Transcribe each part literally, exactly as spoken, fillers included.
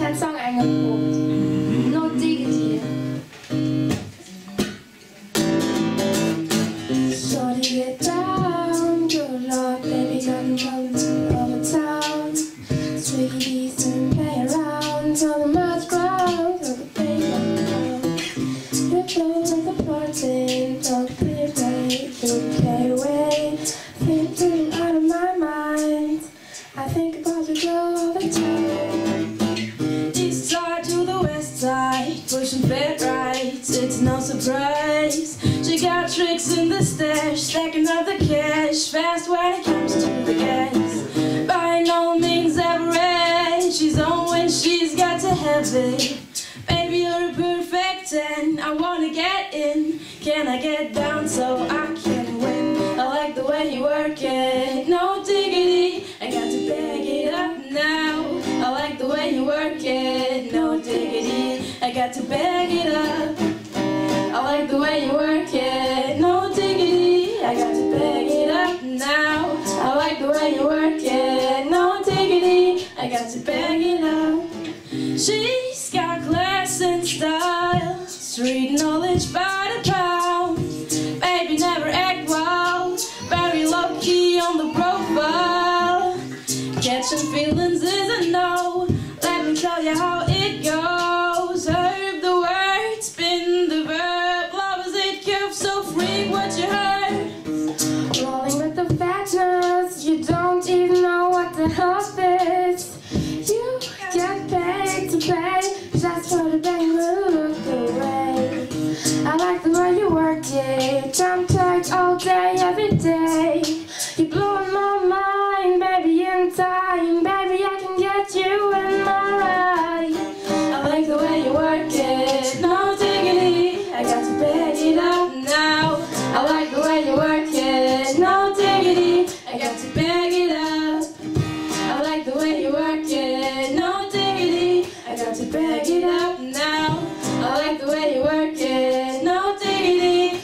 kleinen Song eingeprobt. No Diggity. Shorty, get down, good luck, baby, gonna come to over town. Sweeties and play around, till the mud's brown, till the paper down. You flow like a party, don't play, play, don't play away. Thinking out of my mind, I think about you girl all the time. East side to the west side, pushing fat rights, it's no surprise. She got tricks in the stash, stacking up the cash, fast when it comes to the gas. By no means average, she's on when she's got to have it. Baby, you're a perfect ten, I wanna get in. Can I get down so I can win? I like the way you work it, no diggity. I got to bag it up now. I like the way you work it, no diggity. I got to bag it up. I like the way you work it, no diggity. I got to bag it up now. I like the way you work it, no diggity. I got to bag it up. She's got class and style, street knowledge by the pound. Baby, never act wild, very low key on the profile. Catching feelings is a no, let me tell you how it goes. Herb the word, spin the verb, love is it curve, so freak what you heard. Rolling with the fatness, you don't even know what the help is. You get paid to pay, just for the bang look away. I like the way you work it, jump tight all day, every day. You're blowing my mind, baby, in time, baby, I can get you in my ride. I like the way you work it, no diggity, I got to bag it up now. I like the way you work it, no diggity, I got to bag it up. I like the way you work it, no diggity, I got to bag it up now. I like the way you work it, no diggity.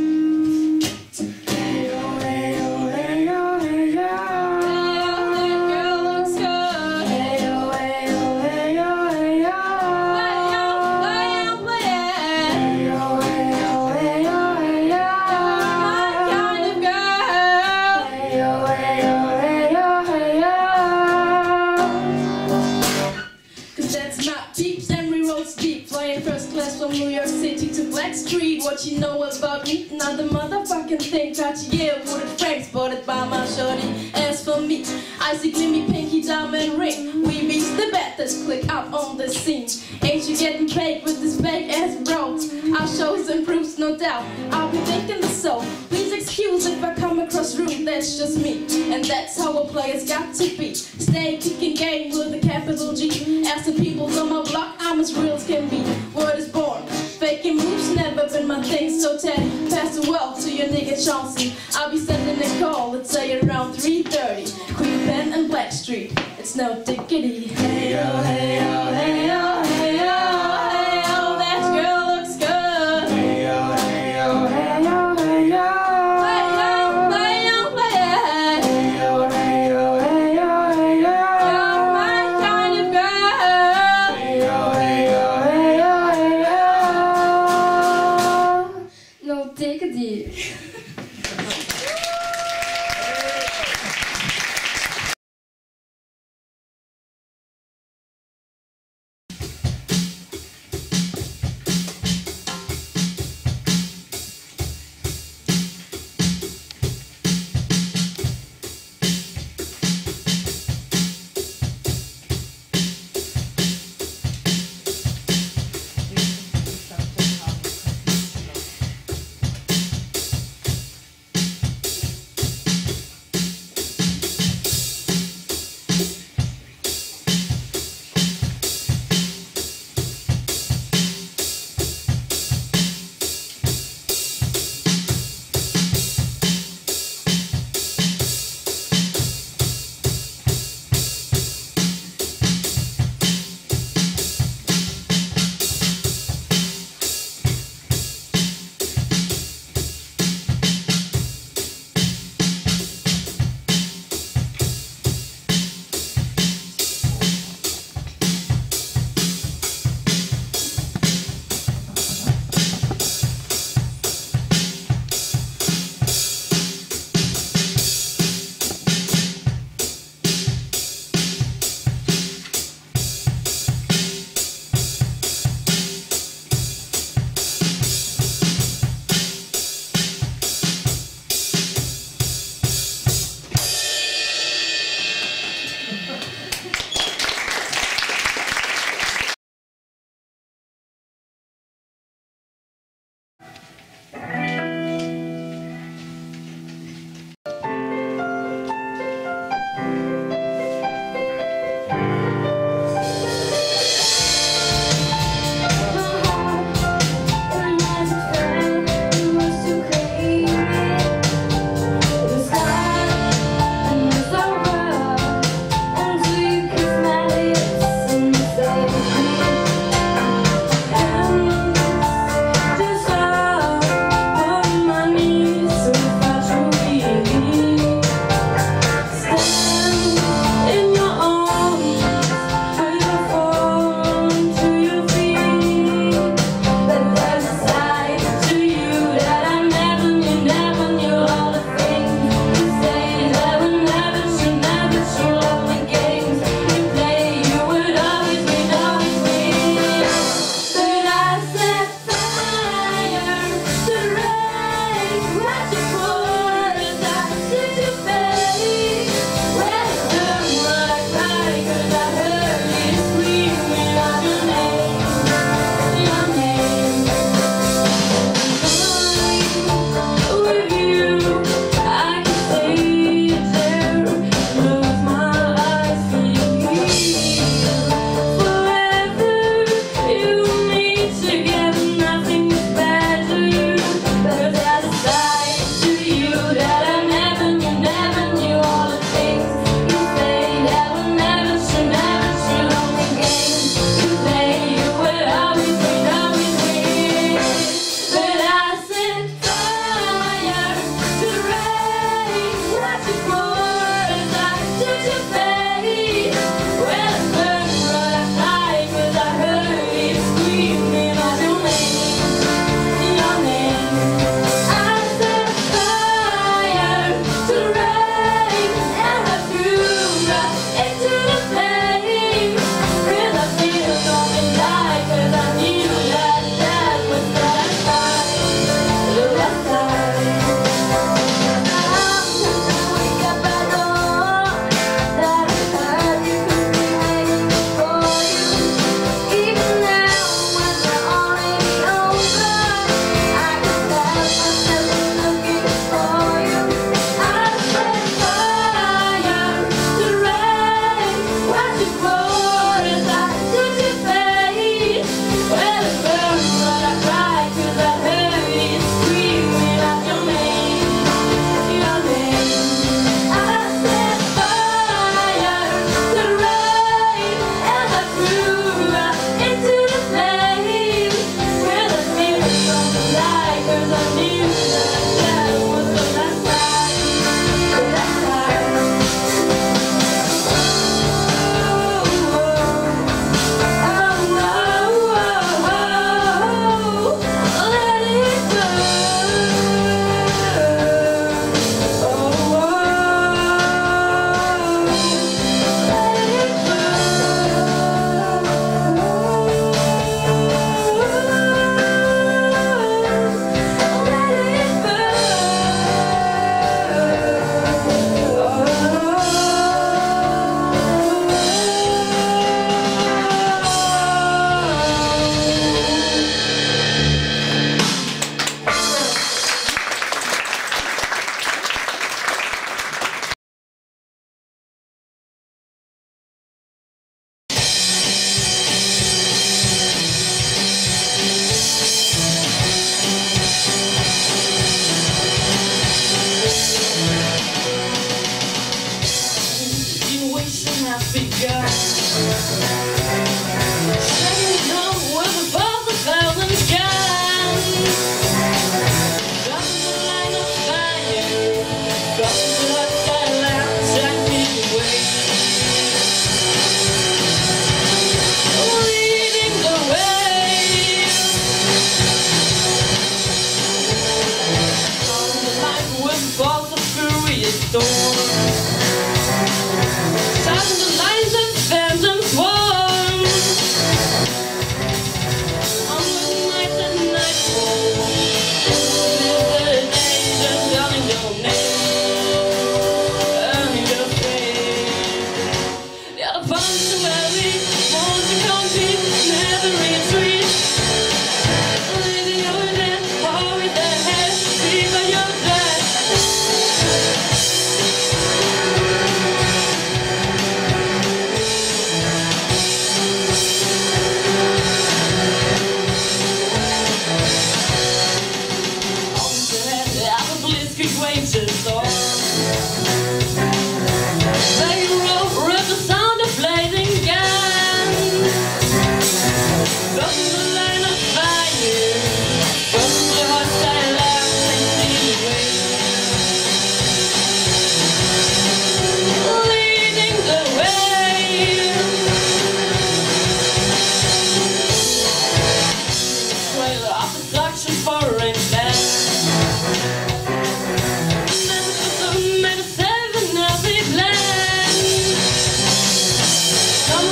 Hey oh, hey oh, hey oh, hey oh. Hey oh, that girl looks good. Hey oh, hey oh, hey oh, hey oh. Way oh, way oh, way oh. Hey oh, hey oh, hey oh, hey oh. You're my kind of girl. Hey oh, hey oh, hey oh, hey oh. Cause that's my peeps, Emery roads deep, flying first class from New York City to Black Street. What you know about me? Not the motherfucking thing. Cartier wooden frames spotted by my shorty. As for me, icy gleamy pinky diamond ring. We reach the batters, click out on the scene. Ain't you getting paid with this fake ass bro? Our shows and proofs, no doubt. I'll be thinking the soul. Please excuse if I come across rude, that's just me. And that's how a player's got to be. Stay kicking game with a capital G. Asking people on my block, I'm as real as can be. Word is born. Faking moves never been my thing, so Teddy, pass the well to your nigga Chauncey. I'll be sending a call, let's say around three thirty. Queen Pen and Black Street, it's no diggity. Hey oh, hey oh, hey oh, hey oh, hey oh, that girl looks good. Hey oh, hey oh, hey oh, hey oh. Way oh, way oh, way oh. Hey oh, hey oh, hey oh, hey oh. You're my kind of girl. Hey oh, hey oh, hey oh, hey oh. No diggity.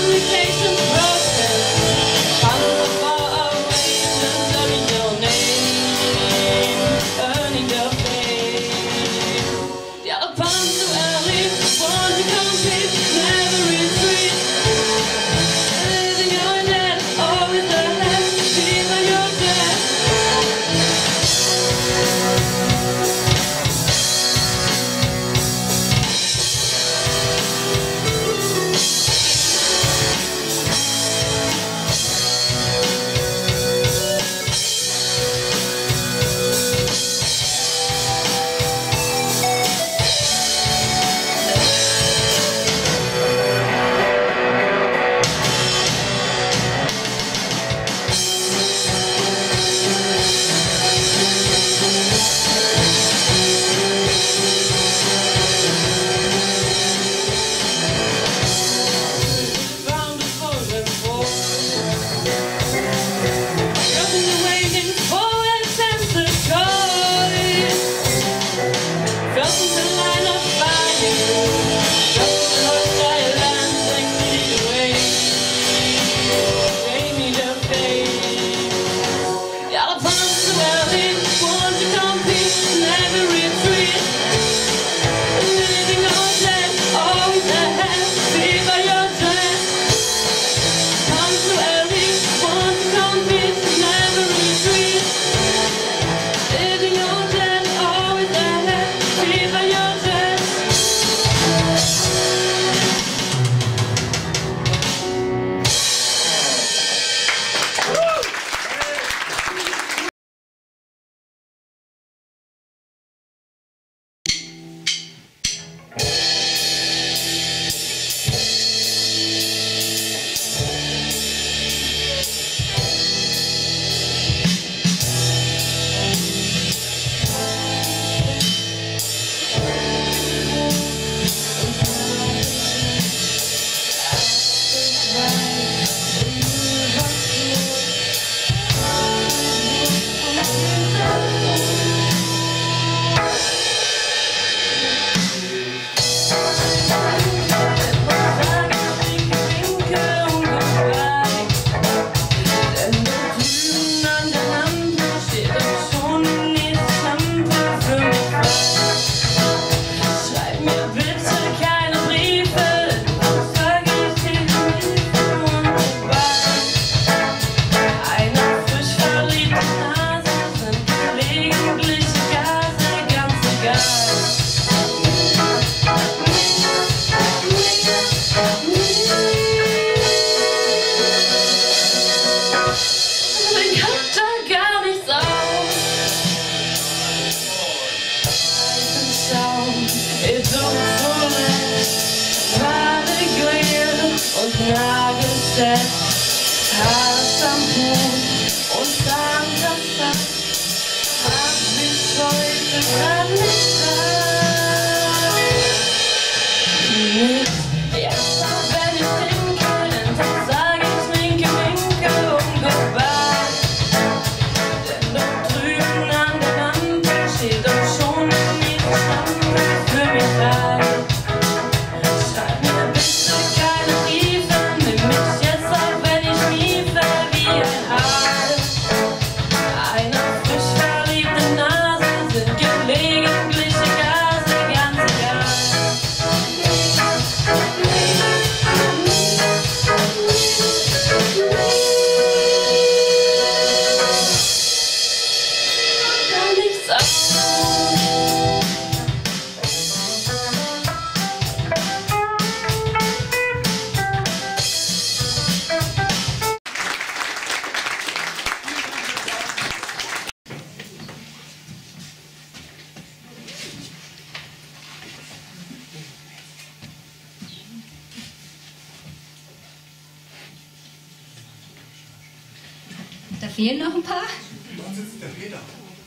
Da fehlen noch ein paar. Wo sitzt der Peter?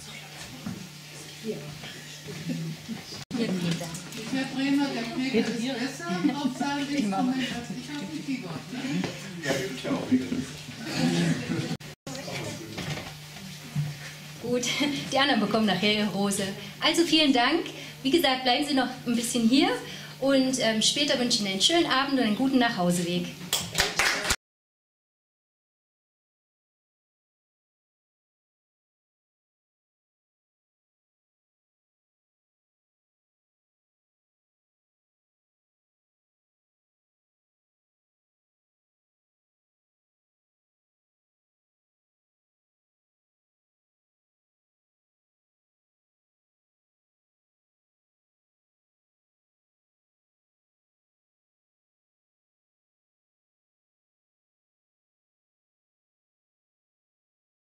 Hier. Hier, Peter. Herr Bremer, der Peter ist besser auf seinem Instrument als ich auf dem Keyboard. Ne? Ja, übt ja auch regelmäßig. Gut, die anderen bekommen nachher ihre Rose. Also vielen Dank. Wie gesagt, bleiben Sie noch ein bisschen hier und ähm, später wünsche ich Ihnen einen schönen Abend und einen guten Nachhauseweg.